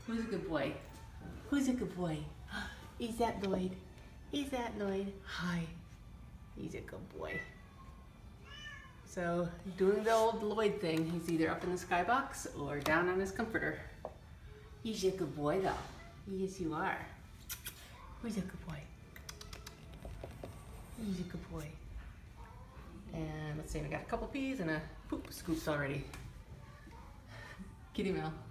Who's a good boy? Who's a good boy? Is that Lloyd? Is that Lloyd? Hi. He's a good boy. So, doing the old Lloyd thing, he's either up in the skybox or down on his comforter. He's a good boy though. Yes, you are. Who's a good boy? He's a good boy. And let's see, we got a couple peas and a poop scoops already. Kitty Mel.